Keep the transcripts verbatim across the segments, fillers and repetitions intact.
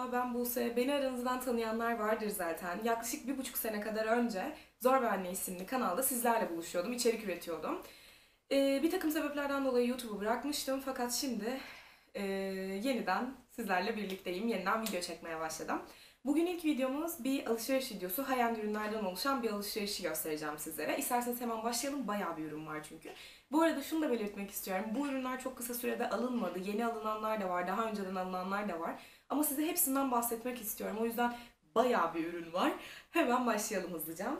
Merhaba, ben Buse. Beni aranızdan tanıyanlar vardır zaten. Yaklaşık bir buçuk sene kadar önce Zor Ve Anne isimli kanalda sizlerle buluşuyordum, içerik üretiyordum. Ee, bir takım sebeplerden dolayı YouTube'u bırakmıştım fakat şimdi e, yeniden sizlerle birlikteyim. Yeniden video çekmeye başladım. Bugün ilk videomuz bir alışveriş videosu. High-end ürünlerden oluşan bir alışverişi göstereceğim sizlere. İsterseniz hemen başlayalım. Bayağı bir ürün var çünkü. Bu arada şunu da belirtmek istiyorum. Bu ürünler çok kısa sürede alınmadı. Yeni alınanlar da var, daha önceden alınanlar da var. Ama size hepsinden bahsetmek istiyorum. O yüzden bayağı bir ürün var. Hemen başlayalım hızlıca.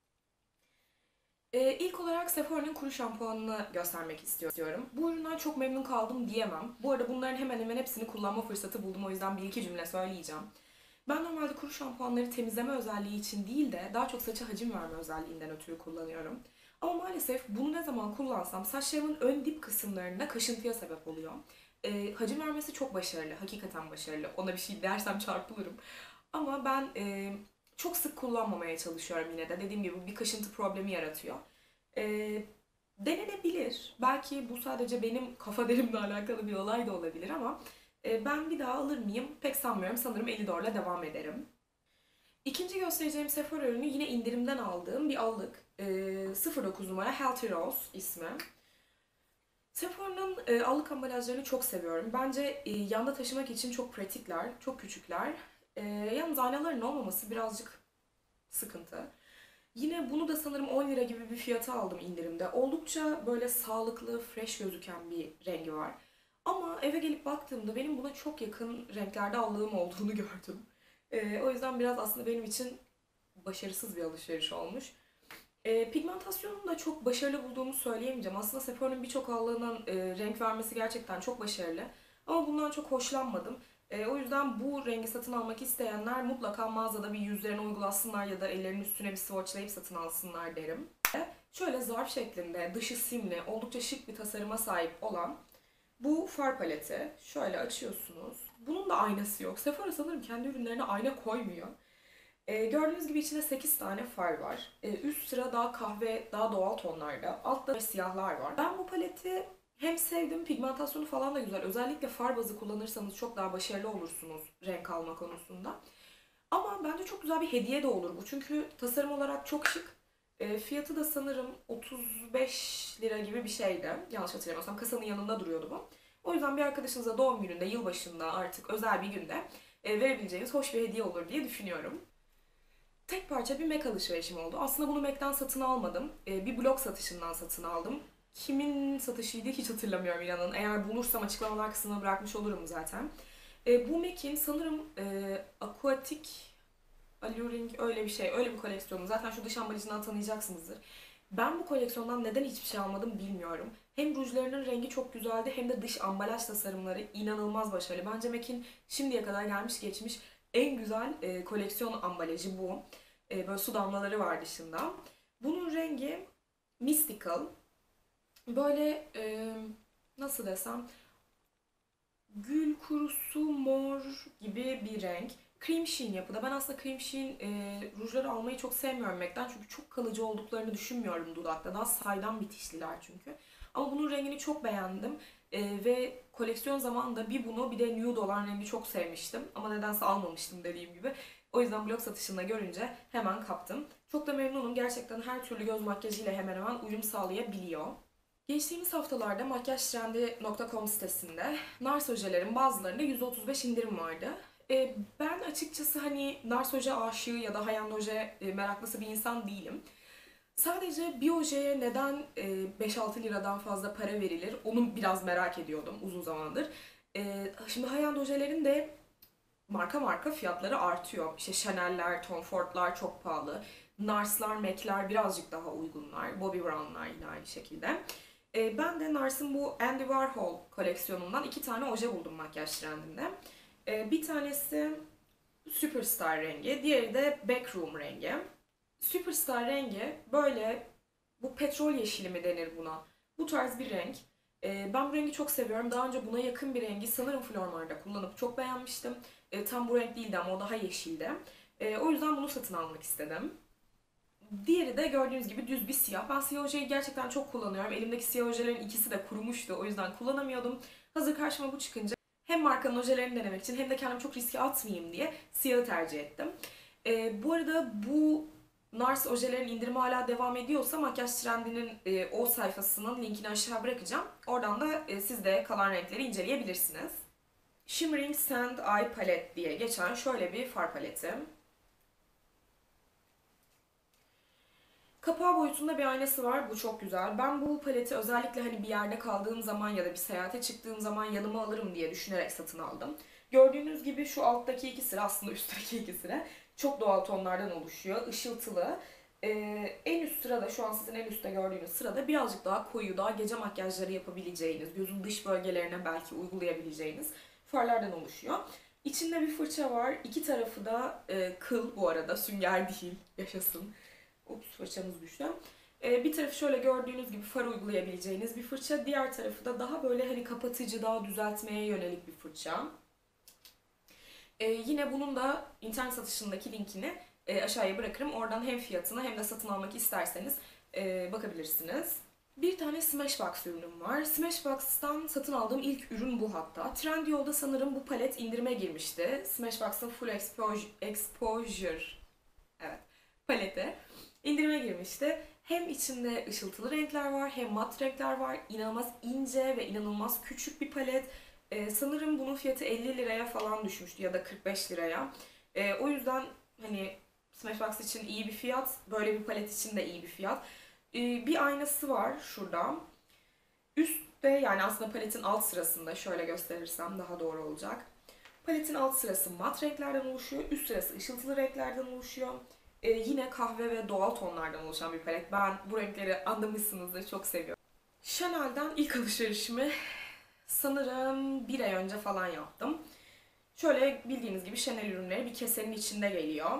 Ee, ilk olarak Sephora'nın kuru şampuanını göstermek istiyorum. Bu üründen çok memnun kaldım diyemem. Bu arada bunların hemen hemen hepsini kullanma fırsatı buldum. O yüzden bir iki cümle söyleyeceğim. Ben normalde kuru şampuanları temizleme özelliği için değil de daha çok saça hacim verme özelliğinden ötürü kullanıyorum. Ama maalesef bunu ne zaman kullansam saçlarımın ön dip kısımlarında kaşıntıya sebep oluyor. Ee, hacim vermesi çok başarılı, hakikaten başarılı. Ona bir şey dersem çarpılırım. Ama ben e, çok sık kullanmamaya çalışıyorum yine de. Dediğim gibi bir kaşıntı problemi yaratıyor. E, Denenebilir. Belki bu sadece benim kafa derimle alakalı bir olay da olabilir ama e, ben bir daha alır mıyım? Pek sanmıyorum. Sanırım Elidor'la devam ederim. İkinci göstereceğim Sephora ürünü yine indirimden aldığım bir allık. E, sıfır dokuz numara Healthy Rose ismi. Sephora'nın e, allık ambalajlarını çok seviyorum. Bence e, yanda taşımak için çok pratikler, çok küçükler. E, yalnız aynaların olmaması birazcık sıkıntı. Yine bunu da sanırım on lira gibi bir fiyata aldım indirimde. Oldukça böyle sağlıklı, fresh gözüken bir rengi var. Ama eve gelip baktığımda benim buna çok yakın renklerde allığım olduğunu gördüm. E, o yüzden biraz aslında benim için başarısız bir alışveriş olmuş. E, pigmentasyonunu da çok başarılı bulduğumu söyleyemeyeceğim. Aslında Sephora'nın birçok allığının e, renk vermesi gerçekten çok başarılı. Ama bundan çok hoşlanmadım. E, o yüzden bu rengi satın almak isteyenler mutlaka mağazada bir yüzlerine uygulatsınlar ya da ellerinin üstüne bir swatchlayıp satın alsınlar derim. Şöyle zarf şeklinde, dışı simli, oldukça şık bir tasarıma sahip olan bu far paleti. Şöyle açıyorsunuz. Bunun da aynası yok. Sephora sanırım kendi ürünlerine ayna koymuyor. Ee, gördüğünüz gibi içinde sekiz tane far var. Ee, üst sıra daha kahve, daha doğal tonlarda. Altta siyahlar var. Ben bu paleti hem sevdim, pigmentasyonu falan da güzel. Özellikle far bazı kullanırsanız çok daha başarılı olursunuz renk alma konusunda. Ama bence çok güzel bir hediye de olur bu. Çünkü tasarım olarak çok şık. E, fiyatı da sanırım otuz beş lira gibi bir şeydi. Yanlış hatırlamıyorsam kasanın yanında duruyordu bu. O yüzden bir arkadaşınıza doğum gününde, yılbaşında artık özel bir günde e, verebileceğiniz hoş bir hediye olur diye düşünüyorum. Tek parça bir Mac alışverişim oldu. Aslında bunu Mac'ten satın almadım. E, bir blog satışından satın aldım. Kimin satışıydı hiç hatırlamıyorum inanın. Eğer bulursam açıklamalar kısmına bırakmış olurum zaten. E, bu Mac'in sanırım e, Aquatic Alluring öyle bir şey, öyle bir koleksiyonu. Zaten şu dış ambalajından tanıyacaksınızdır. Ben bu koleksiyondan neden hiçbir şey almadım bilmiyorum. Hem rujlarının rengi çok güzeldi hem de dış ambalaj tasarımları inanılmaz başarılı. Bence MAC'in şimdiye kadar gelmiş geçmiş en güzel e, koleksiyon ambalajı bu. E, böyle su damlaları var dışında. Bunun rengi Mystical. Böyle e, nasıl desem gül kurusu mor gibi bir renk. Cream sheen yapıda. Ben aslında cream sheen e, rujları almayı çok sevmiyorum MAC'den çünkü çok kalıcı olduklarını düşünmüyorum dudakta. Daha saydam bitişliler çünkü. Ama bunun rengini çok beğendim. E, ve koleksiyon zamanında bir bunu bir de nude olan rengi çok sevmiştim. Ama nedense almamıştım dediğim gibi. O yüzden blog satışında görünce hemen kaptım. Çok da memnunum. Gerçekten her türlü göz makyajıyla hemen hemen uyum sağlayabiliyor. Geçtiğimiz haftalarda makyajtrendi nokta com sitesinde NARS ojelerin bazılarında yüzde otuz beş indirim vardı. E, ben açıkçası hani NARS oje aşığı ya da high-end oje e, meraklısı bir insan değilim. Sadece bir ojeye neden e, beş altı liradan fazla para verilir onu biraz merak ediyordum uzun zamandır. E, şimdi high-end ojelerin de marka marka fiyatları artıyor. İşte Chanel'ler, Tom Ford'lar çok pahalı. NARS'lar, MAC'ler birazcık daha uygunlar. Bobbi Brown'lar yine aynı şekilde. E, ben de NARS'ın bu Andy Warhol koleksiyonundan iki tane oje buldum makyaj trendinde. E, bir tanesi Superstar rengi, diğeri de Backroom rengi. Superstar rengi böyle, bu petrol yeşili mi denir buna? Bu tarz bir renk. E, ben bu rengi çok seviyorum. Daha önce buna yakın bir rengi sanırım Flormar'da kullanıp çok beğenmiştim. E, tam bu renk değildi ama o daha yeşildi. E, o yüzden bunu satın almak istedim. Diğeri de gördüğünüz gibi düz bir siyah. Ben siyah ojeyi gerçekten çok kullanıyorum. Elimdeki siyah ojelerin ikisi de kurumuştu. O yüzden kullanamıyordum. Hazır karşıma bu çıkınca hem markanın ojelerini denemek için hem de kendimi çok riske atmayayım diye siyahı tercih ettim. E, bu arada bu NARS ojelerin indirimi hala devam ediyorsa Makyaj Trendy'nin e, o sayfasının linkini aşağı bırakacağım. Oradan da e, siz de kalan renkleri inceleyebilirsiniz. Shimmering Sand Eye Palette diye geçen şöyle bir far paleti. Kapağı boyutunda bir aynası var. Bu çok güzel. Ben bu paleti özellikle hani bir yerde kaldığım zaman ya da bir seyahate çıktığım zaman yanıma alırım diye düşünerek satın aldım. Gördüğünüz gibi şu alttaki iki sıra, aslında üstteki iki sıra çok doğal tonlardan oluşuyor. Işıltılı. Ee, en üst sırada, şu an sizin en üstte gördüğünüz sırada birazcık daha koyu, daha gece makyajları yapabileceğiniz, gözün dış bölgelerine belki uygulayabileceğiniz farlardan oluşuyor. İçinde bir fırça var. İki tarafı da e, kıl bu arada, sünger değil. Yaşasın. Ups, fırçamız düştü. Ee, bir tarafı şöyle gördüğünüz gibi far uygulayabileceğiniz bir fırça. Diğer tarafı da daha böyle hani kapatıcı, daha düzeltmeye yönelik bir fırça. Ee, yine bunun da internet satışındaki linkini e, aşağıya bırakırım. Oradan hem fiyatına hem de satın almak isterseniz e, bakabilirsiniz. Bir tane Smashbox ürünüm var. Smashbox'tan satın aldığım ilk ürün bu hatta. Trendyol'da sanırım bu palet indirime girmişti. Smashbox'ın Full Exposure, Exposure evet, paleti indirime girmişti. Hem içinde ışıltılı renkler var, hem mat renkler var. İnanılmaz ince ve inanılmaz küçük bir palet. Ee, sanırım bunun fiyatı elli liraya falan düşmüştü ya da kırk beş liraya. Ee, o yüzden hani Smashbox için iyi bir fiyat, böyle bir palet için de iyi bir fiyat. Ee, bir aynası var şurada. Üstte, yani aslında paletin alt sırasında, şöyle gösterirsem daha doğru olacak. Paletin alt sırası mat renklerden oluşuyor, üst sırası ışıltılı renklerden oluşuyor. Ee, yine kahve ve doğal tonlardan oluşan bir palet. Ben bu renkleri anlamışsınızdır, çok seviyorum. Chanel'den ilk alışverişimi sanırım bir ay önce falan yaptım. Şöyle bildiğiniz gibi Chanel ürünleri bir kesenin içinde geliyor.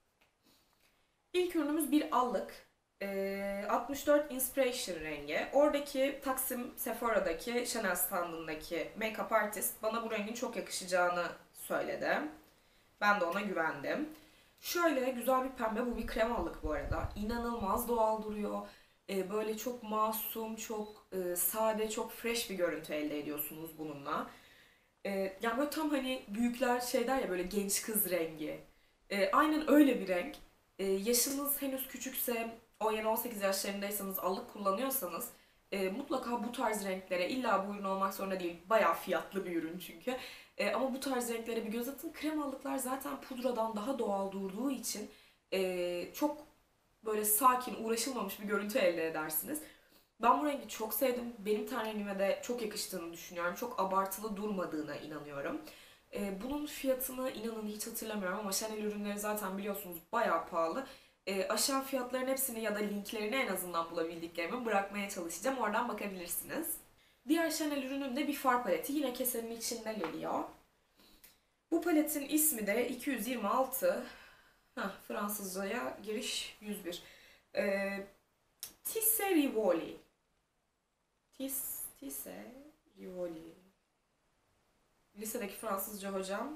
İlk ürünümüz bir allık. Ee, altmış dört Inspiration rengi. Oradaki Taksim Sephora'daki Chanel standındaki make-up artist bana bu rengin çok yakışacağını söyledi. Ben de ona güvendim. Şöyle güzel bir pembe, bu bir krem allık bu arada. İnanılmaz doğal duruyor. Ee, böyle çok masum, çok e, sade, çok fresh bir görüntü elde ediyorsunuz bununla. Ee, yani böyle tam hani büyükler şey der ya, böyle genç kız rengi. Ee, aynen öyle bir renk. Ee, yaşınız henüz küçükse, on yedi on sekiz yaşlarındaysanız, allık kullanıyorsanız e, mutlaka bu tarz renklere, illa bu ürün olmak zorunda değil, bayağı fiyatlı bir ürün çünkü. E, ama bu tarz renklere bir göz atın. Krem allıklar zaten pudradan daha doğal durduğu için e, çok böyle sakin, uğraşılmamış bir görüntü elde edersiniz. Ben bu rengi çok sevdim. Benim ten rengime de çok yakıştığını düşünüyorum. Çok abartılı durmadığına inanıyorum. E, bunun fiyatını inanın hiç hatırlamıyorum ama Chanel ürünleri zaten biliyorsunuz bayağı pahalı. E, aşağı fiyatların hepsini ya da linklerini en azından bulabildiklerimi bırakmaya çalışacağım. Oradan bakabilirsiniz. Diğer Chanel ürünüm de bir far paleti. Yine kesenin içinde geliyor. Bu paletin ismi de iki yüz yirmi altı. Heh, Fransızcaya giriş yüz bir. Ee, Tisse Rivoli. Tis, Tisse Rivoli. Lisedeki Fransızca hocam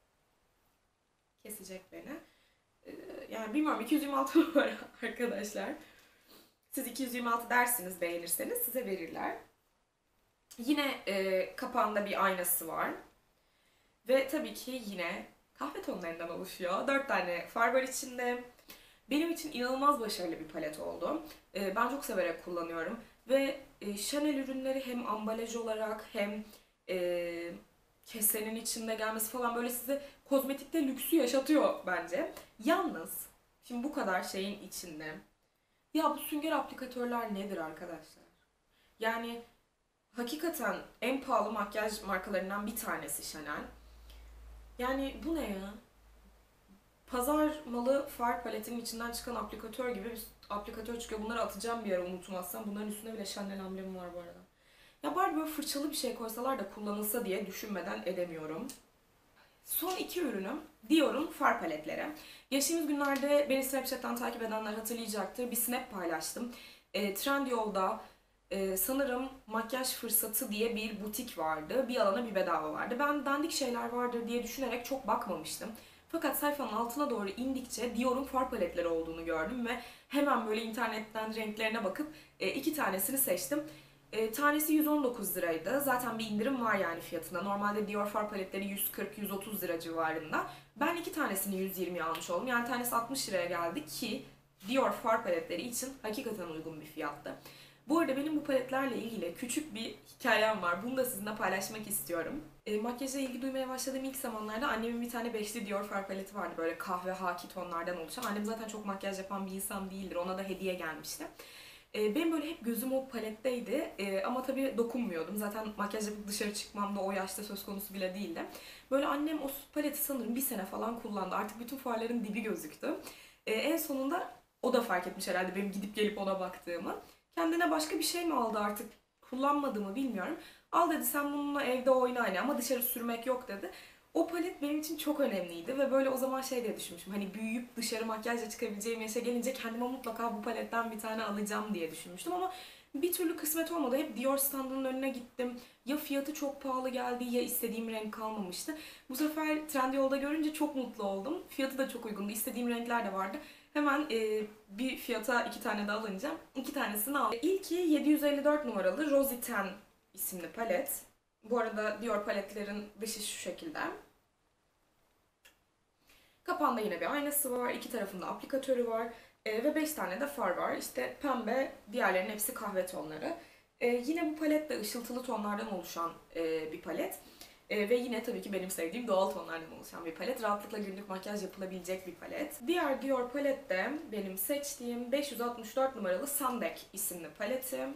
kesecek beni. Ee, yani bilmiyorum, iki yüz yirmi altı numara arkadaşlar. Siz iki yüz yirmi altı dersiniz, beğenirseniz size verirler. Yine e, kapağında bir aynası var. Ve tabii ki yine kahve tonlarından oluşuyor. Dört tane far var içinde. Benim için inanılmaz başarılı bir palet oldu. E, ben çok severek kullanıyorum. Ve e, Chanel ürünleri hem ambalaj olarak hem e, kesenin içinde gelmesi falan böyle size kozmetikte lüksü yaşatıyor bence. Yalnız şimdi bu kadar şeyin içinde, ya bu sünger aplikatörler nedir arkadaşlar? Yani hakikaten en pahalı makyaj markalarından bir tanesi Chanel. Yani bu ne ya? Pazar malı far paletinin içinden çıkan aplikatör gibi bir aplikatör çıkıyor. Bunları atacağım bir ara unutmazsam. Bunların üstünde bile Chanel amblemi var bu arada. Ya bari böyle fırçalı bir şey koysalar da kullanılsa diye düşünmeden edemiyorum. Son iki ürünüm Dior'un far paletleri. Geçtiğimiz günlerde beni Snapchat'ten takip edenler hatırlayacaktır. Bir snap paylaştım. E, Trendyol'da e, sanırım makyaj fırsatı diye bir butik vardı. Bir alana bir bedava vardı. Ben dandik şeyler vardır diye düşünerek çok bakmamıştım. Fakat sayfanın altına doğru indikçe Dior'un far paletleri olduğunu gördüm ve hemen böyle internetten renklerine bakıp e, iki tanesini seçtim. E, tanesi yüz on dokuz liraydı. Zaten bir indirim var yani fiyatında. Normalde Dior far paletleri yüz kırk yüz otuz lira civarında. Ben iki tanesini yüz yirmiye almış oldum. Yani tanesi altmış liraya geldi ki Dior far paletleri için hakikaten uygun bir fiyattı. Bu arada benim bu paletlerle ilgili küçük bir hikayem var. Bunu da sizinle paylaşmak istiyorum. E, makyaja ilgi duymaya başladığım ilk zamanlarda annemin bir tane beşli Dior far paleti vardı. Böyle kahve haki tonlardan oluşan. Annem zaten çok makyaj yapan bir insan değildir. Ona da hediye gelmişti. E, benim böyle hep gözüm o paletteydi. E, ama tabii dokunmuyordum. Zaten makyaj yapıp dışarı çıkmam da o yaşta söz konusu bile değildi. Böyle annem o paleti sanırım bir sene falan kullandı. Artık bütün farların dibi gözüktü. E, en sonunda o da fark etmiş herhalde benim gidip gelip ona baktığımı. Kendine başka bir şey mi aldı artık kullanmadığımı bilmiyorum. Al dedi sen bununla evde oyna hani ama dışarı sürmek yok dedi. O palet benim için çok önemliydi ve böyle o zaman şey diye düşünmüşüm. Hani büyüyüp dışarı makyajla çıkabileceğim yaşa gelince kendime mutlaka bu paletten bir tane alacağım diye düşünmüştüm ama bir türlü kısmet olmadı. Hep Dior standının önüne gittim. Ya fiyatı çok pahalı geldi ya istediğim renk kalmamıştı. Bu sefer Trendyol'da görünce çok mutlu oldum. Fiyatı da çok uygundu. İstediğim renkler de vardı. Hemen e, bir fiyata iki tane de alınca iki tanesini aldım. İlki yedi yüz elli dört numaralı Rosy Ten isimli palet. Bu arada Dior paletlerin dışı şu şekilde. Kapağında yine bir aynası var. İki tarafında aplikatörü var. E, ve beş tane de far var. İşte pembe, diğerlerinin hepsi kahve tonları. E, yine bu palet de ışıltılı tonlardan oluşan e, bir palet. E, ve yine tabii ki benim sevdiğim doğal tonlardan oluşan bir palet. Rahatlıkla günlük makyaj yapılabilecek bir palet. Diğer Dior palet de benim seçtiğim beş yüz altmış dört numaralı Sunback isimli paletim.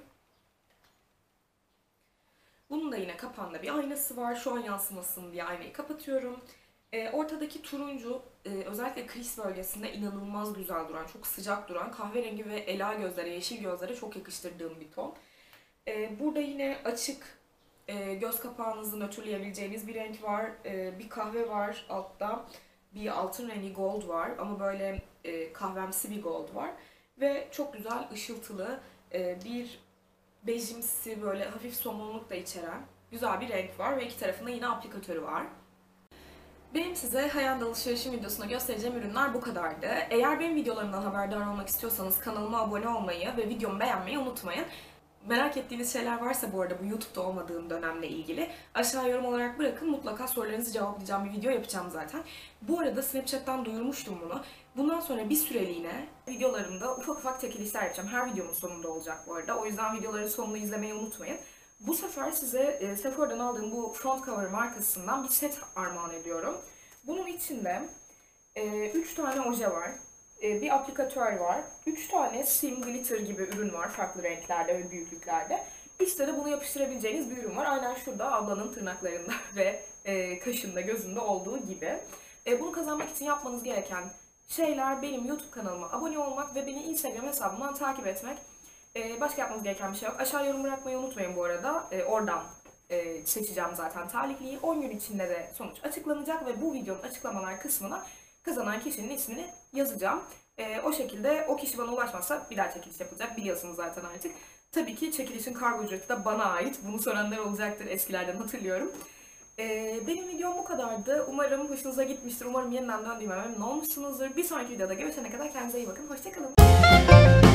Bunun da yine kapağında bir aynası var. Şu an yansımasın diye aynayı kapatıyorum. E, ortadaki turuncu e, özellikle kriz bölgesinde inanılmaz güzel duran, çok sıcak duran kahverengi ve ela gözlere, yeşil gözlere çok yakıştırdığım bir ton. E, burada yine açık e, göz kapağınızı nötrleyebileceğiniz bir renk var. E, bir kahve var altta. Bir altın rengi gold var ama böyle e, kahvemsi bir gold var. Ve çok güzel ışıltılı e, bir bejimsi böyle hafif somonluk da içeren güzel bir renk var ve iki tarafında yine aplikatörü var. Benim size Hayal alışverişim videosunda göstereceğim ürünler bu kadardı. Eğer benim videolarımdan haberdar olmak istiyorsanız kanalıma abone olmayı ve videomu beğenmeyi unutmayın. Merak ettiğiniz şeyler varsa bu arada bu YouTube'da olmadığım dönemle ilgili aşağı yorum olarak bırakın. Mutlaka sorularınızı cevaplayacağım bir video yapacağım zaten. Bu arada Snapchat'ten duyurmuştum bunu. Bundan sonra bir süreliğine videolarımda ufak ufak çekilişler yapacağım. Her videomun sonunda olacak bu arada. O yüzden videoların sonunu izlemeyi unutmayın. Bu sefer size e, Sephora'dan aldığım bu front cover markasından bir set armağan ediyorum. Bunun içinde üç tane oje var. Bir aplikatör var. üç tane sim glitter gibi ürün var farklı renklerde ve büyüklüklerde. İşte de bunu yapıştırabileceğiniz bir ürün var. Aynen şurada ablanın tırnaklarında ve kaşında, gözünde olduğu gibi. Bunu kazanmak için yapmanız gereken şeyler benim YouTube kanalıma abone olmak ve beni Instagram hesabımdan takip etmek. Başka yapmanız gereken bir şey yok. Aşağı yorum bırakmayı unutmayın bu arada. Oradan seçeceğim zaten talihliyi. on gün içinde de sonuç açıklanacak ve bu videonun açıklamalar kısmına kazanan kişinin ismini yazacağım. Ee, o şekilde o kişi bana ulaşmazsa bir daha çekiliş yapılacak. Biliyorsunuz zaten artık. Tabii ki çekilişin kargo ücreti de bana ait. Bunu soranlar olacaktır, eskilerden hatırlıyorum. Ee, benim videom bu kadardı. Umarım hoşunuza gitmiştir. Umarım yeniden döndüğüme memnun olmuşsunuzdur. Bir sonraki videoda görüşene kadar kendinize iyi bakın. Hoşçakalın.